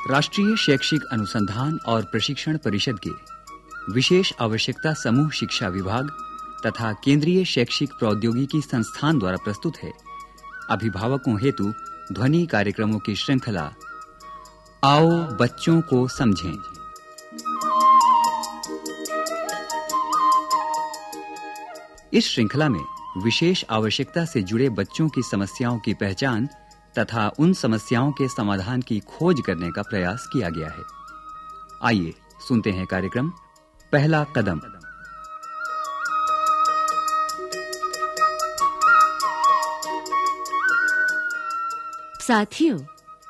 राष्ट्रीय शैक्षिक अनुसंधान और प्रशिक्षण परिषद के विशेष आवश्यकता समूह शिक्षा विभाग तथा केंद्रीय शैक्षिक प्रौद्योगिकी संस्थान द्वारा प्रस्तुत है अभिभावकों हेतु ध्वनि कार्यक्रमों की श्रृंखला आओ बच्चों को समझें। इस श्रृंखला में विशेष आवश्यकता से जुड़े बच्चों की समस्याओं की पहचान तथा उन समस्याओं के समाधान की खोज करने का प्रयास किया गया है। आइए सुनते हैं कार्यक्रम पहला कदम। साथियों,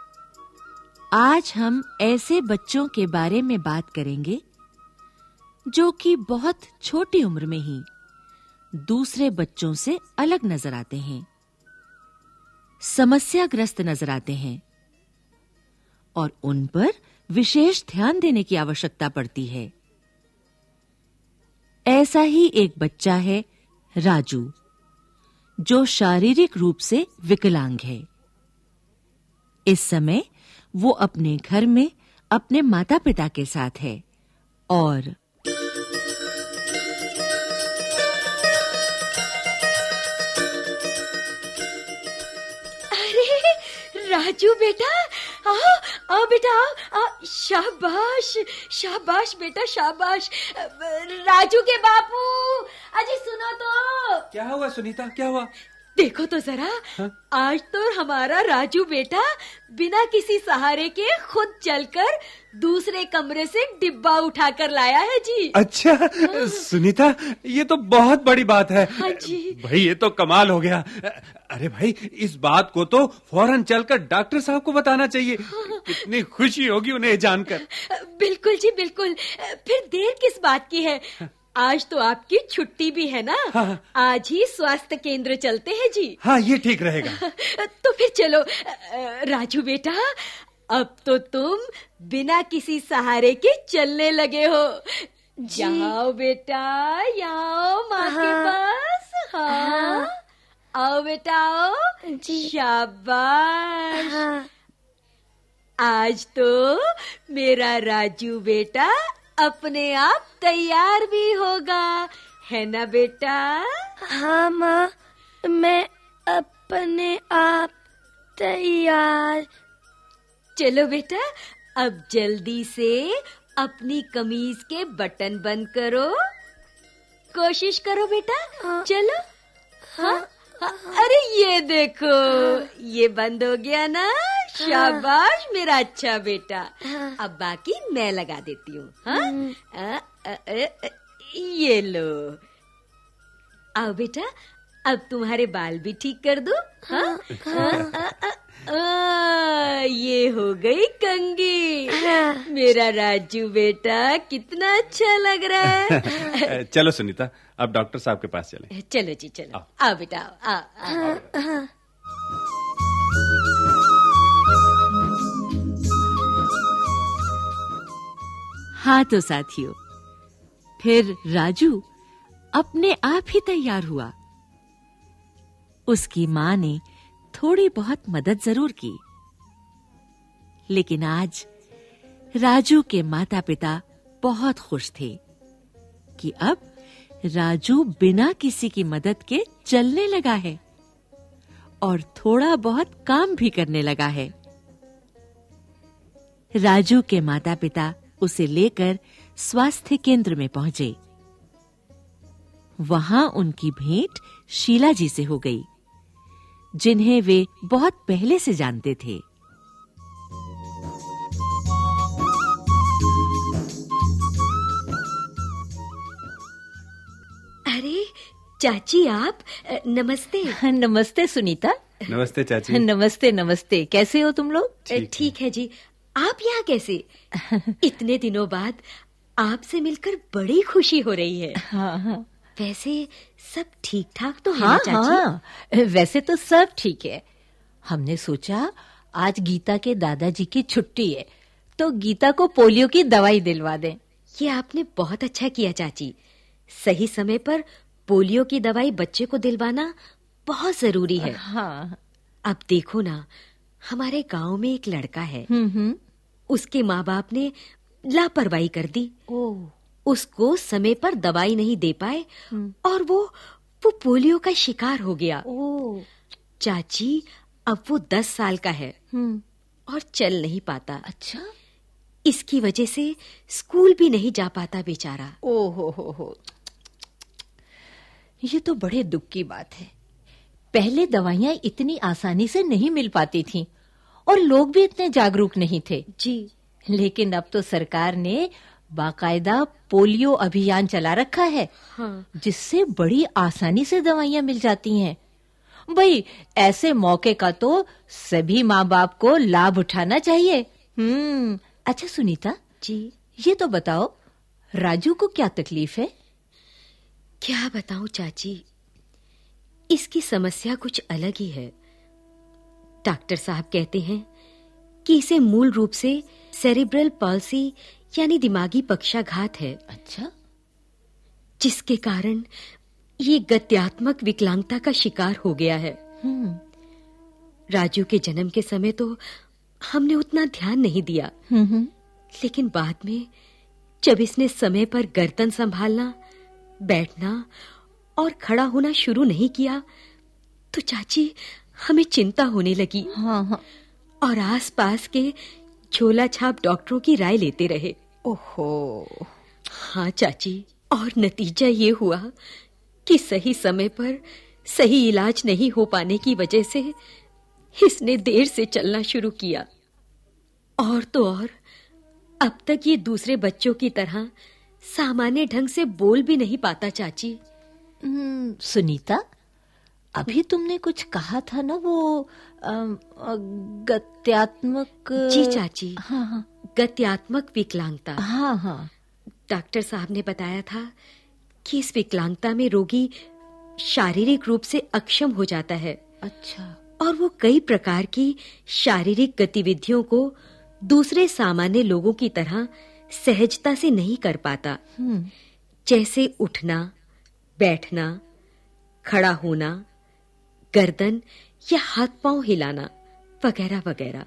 आज हम ऐसे बच्चों के बारे में बात करेंगे जो कि बहुत छोटी उम्र में ही दूसरे बच्चों से अलग नजर आते हैं, समस्याग्रस्त नजर आते हैं और उन पर विशेष ध्यान देने की आवश्यकता पड़ती है। ऐसा ही एक बच्चा है राजू, जो शारीरिक रूप से विकलांग है। इस समय वो अपने घर में अपने माता-पिता के साथ है और राजू बेटा, आओ बेटा, आओ। शाबाश शाबाश बेटा, शाबाश। राजू के बापू, अजी सुनो तो। क्या हुआ सुनीता, क्या हुआ? देखो तो जरा। आज तो हमारा राजू बेटा बिना किसी सहारे के खुद चलकर दूसरे कमरे से डिब्बा उठाकर लाया है जी। अच्छा सुनीता, ये तो बहुत बड़ी बात है। हाँ जी भाई, ये तो कमाल हो गया। अरे भाई, इस बात को तो फौरन चलकर डॉक्टर साहब को बताना चाहिए। कितनी खुशी होगी उन्हें जानकर। बिल्कुल जी बिल्कुल। फिर देर किस बात की है? आज तो आपकी छुट्टी भी है ना। हाँ। आज ही स्वास्थ्य केंद्र चलते हैं जी। हाँ, ये ठीक रहेगा। तो फिर चलो। राजू बेटा, अब तो तुम बिना किसी सहारे के चलने लगे हो। जाओ बेटा, आओ माँ के पास। हाँ। आओ बेटा, आओ। शाबाश। आज तो मेरा राजू बेटा अपने आप तैयार भी होगा, है ना बेटा? हाँ माँ, मैं अपने आप तैयार। चलो बेटा, अब जल्दी से अपनी कमीज के बटन बंद करो। कोशिश करो बेटा। चलो। हाँ? अरे ये देखो, ये बंद हो गया ना। शाबाश मेरा अच्छा बेटा। अब बाकी मैं लगा देती हूँ। हाँ? ये लो। आओ बेटा, अब तुम्हारे बाल भी ठीक कर दो। हाँ? ये हो गई कंघी। मेरा राजू बेटा कितना अच्छा लग रहा है। चलो सुनीता, अब डॉक्टर साहब के पास चलें। चलो जी चलो। आओ बेटा, आओ। हाँ तो साथियों, फिर राजू अपने आप ही तैयार हुआ। उसकी माँ ने थोड़ी बहुत मदद जरूर की, लेकिन आज राजू के माता-पिता बहुत खुश थे कि अब राजू बिना किसी की मदद के चलने लगा है और थोड़ा बहुत काम भी करने लगा है। राजू के माता-पिता उसे लेकर स्वास्थ्य केंद्र में पहुंचे। वहां उनकी भेंट शीला जी से हो गई, जिन्हें वे बहुत पहले से जानते थे। अरे चाची, आप? नमस्ते। नमस्ते सुनीता। नमस्ते चाची। नमस्ते नमस्ते। कैसे हो तुम लोग? ठीक है जी। आप यहाँ कैसे? इतने दिनों बाद आपसे मिलकर बड़ी खुशी हो रही है। हाँ। वैसे सब ठीक ठाक तो है हाँ, ना चाची? हाँ, वैसे तो सब ठीक है। हमने सोचा आज गीता के दादाजी की छुट्टी है, तो गीता को पोलियो की दवाई दिलवा दें। ये आपने बहुत अच्छा किया चाची। सही समय पर पोलियो की दवाई बच्चे को दिलवाना बहुत जरूरी है। हाँ। अब देखो ना, हमारे गांव में एक लड़का है। उसके माँ-बाप ने लापरवाही कर दी। ओह, उसको समय पर दवाई नहीं दे पाए और वो पोलियो का शिकार हो गया। ओह, चाची, अब वो 10 साल का है और चल नहीं पाता। अच्छा। इसकी वजह से स्कूल भी नहीं जा पाता बेचारा। ओह हो। ये तो बड़े दुख की बात है। पहले दवाइयां इतनी आसानी से नहीं मिल पाती थीं और लोग भी इतने जागरूक नहीं थे। जी, लेकिन अब तो सरकार ने बाकायदा पोलियो अभियान चला रखा है, हाँ। जिससे बड़ी आसानी से दवाइयां मिल जाती हैं। भाई, ऐसे मौके का तो सभी माँ-बाप को लाभ उठाना चाहिए। अच्छा सुनीता जी, ये तो बताओ, राजू को क्या तकलीफ है? क्या बताऊं चाची, इसकी समस्या कुछ अलग ही है। डॉक्टर साहब कहते हैं कि इसे मूल रूप से सेरिब्रल पॉल्सी यानी दिमागी पक्षाघात है। अच्छा। जिसके कारण ये गत्यात्मक विकलांगता का शिकार हो गया है। राजू के जन्म के समय तो हमने उतना ध्यान नहीं दिया, लेकिन बाद में जब इसने समय पर गर्दन संभालना, बैठना और खड़ा होना शुरू नहीं किया तो चाची हमें चिंता होने लगी। हाँ। और आसपास के झोला छाप डॉक्टरों की राय लेते रहे। ओहो। हाँ चाची, और नतीजा ये हुआ कि सही समय पर सही इलाज नहीं हो पाने की वजह से इसने देर से चलना शुरू किया। और तो और अब तक ये दूसरे बच्चों की तरह सामान्य ढंग से बोल भी नहीं पाता चाची। सुनीता, अभी तुमने कुछ कहा था ना, वो गत्यात्मक। जी चाची, हाँ। गत्यात्मक विकलांगता। हाँ। डॉक्टर साहब ने बताया था कि इस विकलांगता में रोगी शारीरिक रूप से अक्षम हो जाता है। अच्छा। और वो कई प्रकार की शारीरिक गतिविधियों को दूसरे सामान्य लोगों की तरह सहजता से नहीं कर पाता। जैसे उठना, बैठना, खड़ा होना, गर्दन या हाथ पांव हिलाना वगैरह वगैरह।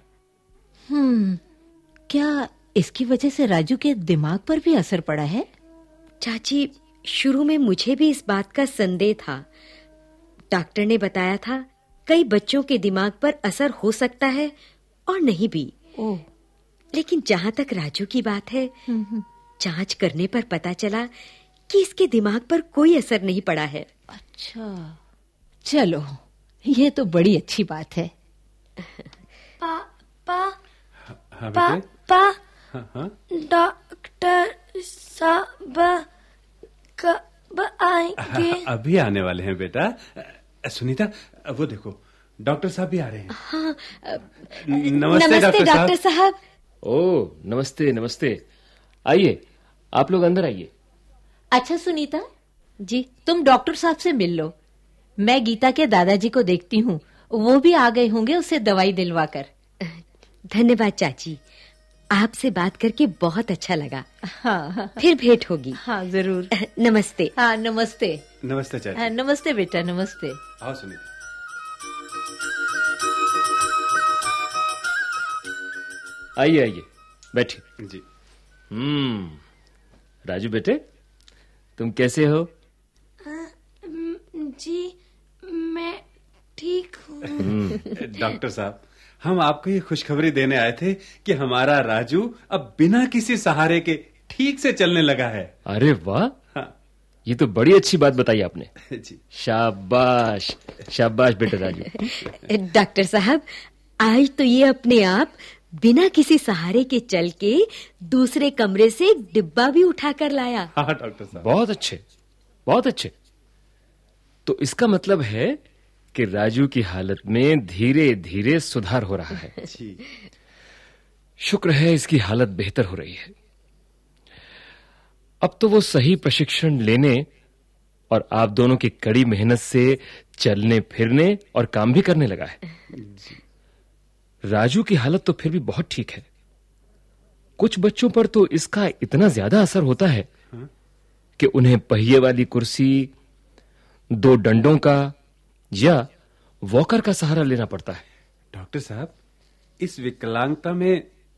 क्या इसकी वजह से राजू के दिमाग पर भी असर पड़ा है? चाची, शुरू में मुझे भी इस बात का संदेह था। डॉक्टर ने बताया था कई बच्चों के दिमाग पर असर हो सकता है और नहीं भी। लेकिन जहां तक राजू की बात है, जांच करने पर पता चला कि इसके दिमाग पर कोई असर नहीं पड़ा है। अच्छा, चलो ये तो बड़ी अच्छी बात है। पापा, डॉक्टर साहब कब आएंगे? अभी आने वाले हैं बेटा। सुनीता, वो देखो डॉक्टर साहब भी आ रहे हैं। हाँ, नमस्ते डॉक्टर साहब। ओह, नमस्ते नमस्ते। आइए, आप लोग अंदर आइए। अच्छा सुनीता जी, तुम डॉक्टर साहब से मिल लो। मैं गीता के दादाजी को देखती हूँ, वो भी आ गए होंगे उससे दवाई दिलवा कर। धन्यवाद चाची, आपसे बात करके बहुत अच्छा लगा। हाँ। फिर भेंट होगी। हाँ जरूर। नमस्ते। हाँ नमस्ते। नमस्ते चाची। नमस्ते बेटा, नमस्ते। आओ सुनीता। आइए आइए, बैठिए। जी। राजू बेटे, तुम कैसे हो? जी, मैं ठीक हूँ। डॉक्टर साहब, हम आपको ये खुशखबरी देने आए थे कि हमारा राजू अब बिना किसी सहारे के ठीक से चलने लगा है। अरे वाह, हाँ। ये तो बड़ी अच्छी बात बताई आपने। जी। शाबाश शाबाश बेटे राजू। डॉक्टर साहब, आज तो ये अपने आप बिना किसी सहारे के चल के दूसरे कमरे से एक डिब्बा भी उठा कर लाया। हाँ डॉक्टर साहब। बहुत अच्छे, बहुत अच्छे। तो इसका मतलब है कि राजू की हालत में धीरे धीरे सुधार हो रहा है। जी। शुक्र है इसकी हालत बेहतर हो रही है। अब तो वो सही प्रशिक्षण लेने और आप दोनों की कड़ी मेहनत से चलने फिरने और काम भी करने लगा है। राजू की हालत तो फिर भी बहुत ठीक है। कुछ बच्चों पर तो इसका इतना ज्यादा असर होता है कि उन्हें पहिए वाली कुर्सी, 2 डंडों का या वॉकर का सहारा लेना पड़ता है। डॉक्टर साहब, इस विकलांगता में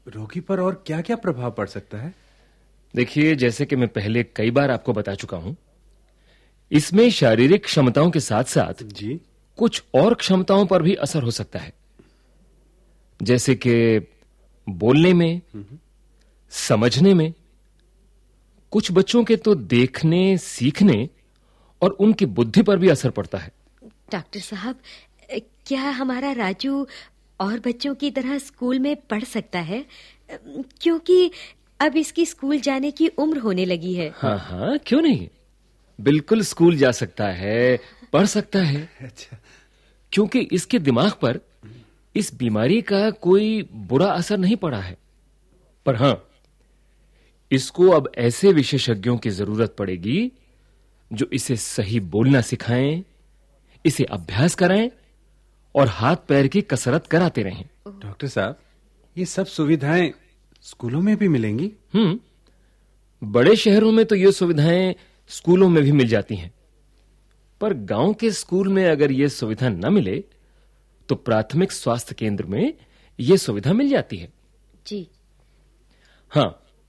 रोगी पर और क्या-क्या प्रभाव पड़ सकता है? देखिए, जैसे कि मैं पहले कई बार आपको बता चुका हूं, इसमें शारीरिक क्षमताओं के साथ-साथ जी। कुछ और क्षमताओं पर भी असर हो सकता है, जैसे कि बोलने में, समझने में। कुछ बच्चों के तो देखने, सीखने और उनकी बुद्धि पर भी असर पड़ता है। डॉक्टर साहब, क्या हमारा राजू और बच्चों की तरह स्कूल में पढ़ सकता है? क्योंकि अब इसकी स्कूल जाने की उम्र होने लगी है। हाँ, क्यों नहीं? बिल्कुल स्कूल जा सकता है, पढ़ सकता है। अच्छा। क्योंकि इसके दिमाग पर इस बीमारी का कोई बुरा असर नहीं पड़ा है। पर हां, इसको अब ऐसे विशेषज्ञों की जरूरत पड़ेगी जो इसे सही बोलना सिखाएं, इसे अभ्यास कराएं और हाथ पैर की कसरत कराते रहें। डॉक्टर साहब, ये सब सुविधाएं स्कूलों में भी मिलेंगी? बड़े शहरों में तो ये सुविधाएं स्कूलों में भी मिल जाती हैं, पर गांव के स्कूल में अगर ये सुविधा न मिले तो प्राथमिक स्वास्थ्य केंद्र में ये सुविधा मिल जाती है। जी। हां,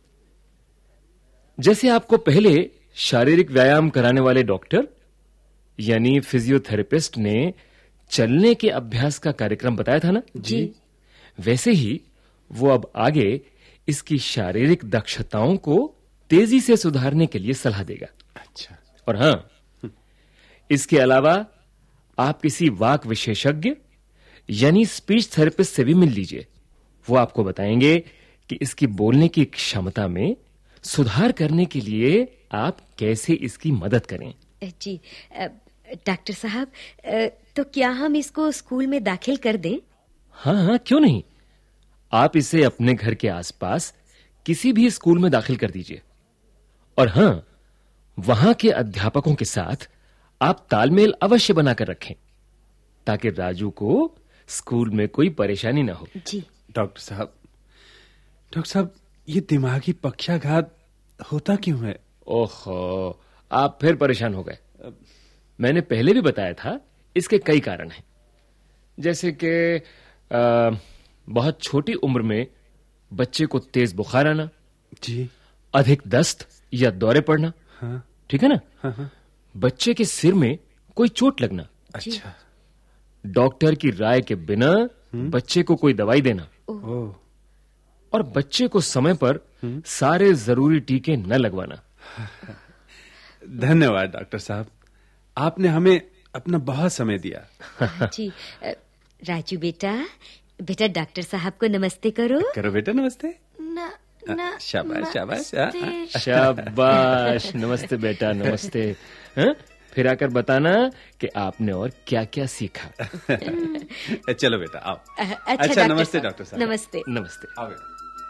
जैसे आपको पहले शारीरिक व्यायाम कराने वाले डॉक्टर यानी फिजियोथेरेपिस्ट ने चलने के अभ्यास का कार्यक्रम बताया था ना? जी। वैसे ही वो अब आगे इसकी शारीरिक दक्षताओं को तेजी से सुधारने के लिए सलाह देगा। अच्छा। और हां, इसके अलावा आप किसी वाक विशेषज्ञ यानी स्पीच थेरेपिस्ट से भी मिल लीजिए। वो आपको बताएंगे कि इसकी बोलने की क्षमता में सुधार करने के लिए आप कैसे इसकी मदद करें। जी। डॉक्टर साहब, तो क्या हम इसको स्कूल में दाखिल कर दें? हाँ, क्यों नहीं? आप इसे अपने घर के आसपास किसी भी स्कूल में दाखिल कर दीजिए। और हां, वहां के अध्यापकों के साथ आप तालमेल अवश्य बनाकर रखें ताकि राजू को स्कूल में कोई परेशानी ना हो। जी। डॉक्टर साहब, ये दिमागी पक्षाघात होता क्यों है? ओहो, आप फिर परेशान हो गए। मैंने पहले भी बताया था, इसके कई कारण हैं। जैसे कि बहुत छोटी उम्र में बच्चे को तेज बुखार आना, जी। अधिक दस्त या दौरे पड़ना। हाँ। ठीक है ना? हाँ। बच्चे के सिर में कोई चोट लगना। अच्छा। डॉक्टर की राय के बिना बच्चे को कोई दवाई देना। ओह। और बच्चे को समय पर सारे जरूरी टीके न लगवाना। धन्यवाद डॉक्टर साहब, आपने हमें अपना बहुत समय दिया। जी। राजू बेटा डॉक्टर साहब को नमस्ते करो। करो बेटा, नमस्ते। ना शाबाश शाबाश। शाबाश, नमस्ते बेटा, नमस्ते। फिर आकर बताना कि आपने और क्या-क्या सीखा। चलो बेटा, आओ। अच्छा, नमस्ते डॉक्टर साहब। नमस्ते। नमस्ते। आओ बेटा।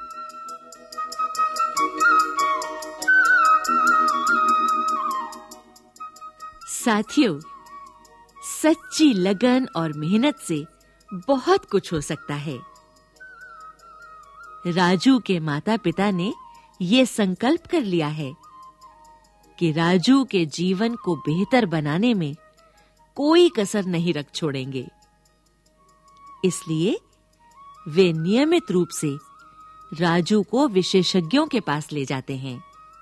साथियों, सच्ची लगन और मेहनत से बहुत कुछ हो सकता है। राजू के माता-पिता ने ये संकल्प कर लिया है कि राजू के जीवन को बेहतर बनाने में कोई कसर नहीं रख छोड़ेंगे। इसलिए वे नियमित रूप से राजू को विशेषज्ञों के पास ले जाते हैं।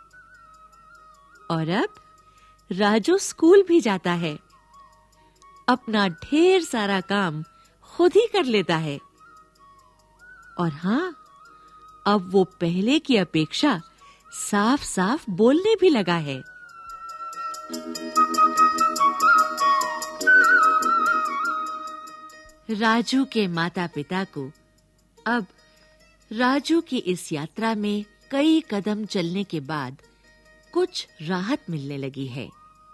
और अब राजू स्कूल भी जाता है, अपना ढेर सारा काम खुद ही कर लेता है। और हां, अब वो पहले की अपेक्षा साफ-साफ बोलने भी लगा है। राजू के माता-पिता को अब राजू की इस यात्रा में कई कदम चलने के बाद कुछ राहत मिलने लगी है।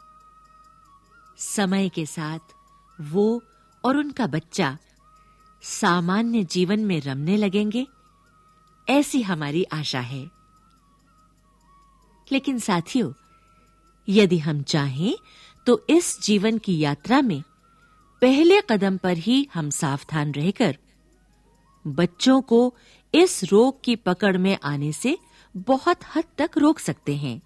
समय के साथ वो और उनका बच्चा सामान्य जीवन में रमने लगेंगे, ऐसी हमारी आशा है। लेकिन साथियों, यदि हम चाहें तो इस जीवन की यात्रा में पहले कदम पर ही हम सावधान रहकर बच्चों को इस रोग की पकड़ में आने से बहुत हद तक रोक सकते हैं।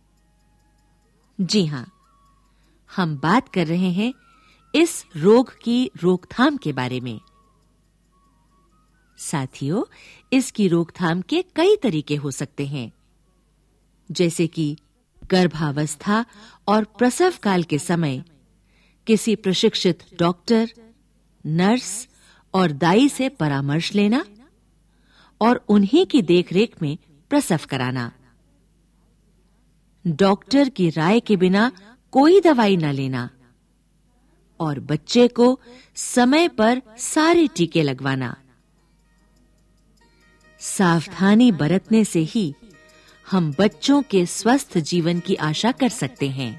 जी हां, हम बात कर रहे हैं इस रोग की रोकथाम के बारे में। साथियों, इसकी रोकथाम के कई तरीके हो सकते हैं, जैसे कि गर्भावस्था और प्रसव काल के समय किसी प्रशिक्षित डॉक्टर, नर्स और दाई से परामर्श लेना और उन्हीं की देखरेख में प्रसव कराना। डॉक्टर की राय के बिना कोई दवाई न लेना और बच्चे को समय पर सारे टीके लगवाना। सावधानी बरतने से ही हम बच्चों के स्वस्थ जीवन की आशा कर सकते हैं।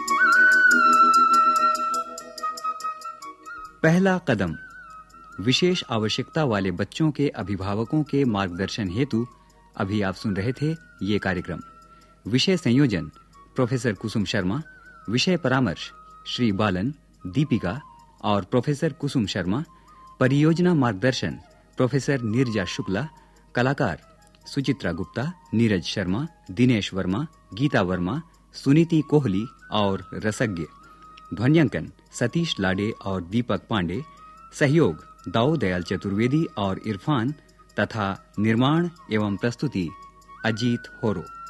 पहला कदम। विशेष आवश्यकता वाले बच्चों के अभिभावकों के मार्गदर्शन हेतु अभी आप सुन रहे थे ये कार्यक्रम। विषय संयोजन प्रोफेसर कुसुम शर्मा, विषय परामर्श श्री बालन, दीपिका और प्रोफेसर कुसुम शर्मा, परियोजना मार्गदर्शन प्रोफेसर नीरजा शुक्ला, कलाकार सुचित्रा गुप्ता, नीरज शर्मा, दिनेश वर्मा, गीता वर्मा, सुनीति कोहली और रसज्ञ। ध्वन्यांकन सतीश लाडे और दीपक पांडे। सहयोग दाऊ दयाल चतुर्वेदी और इरफान तथा निर्माण एवं प्रस्तुति अजीत होरो।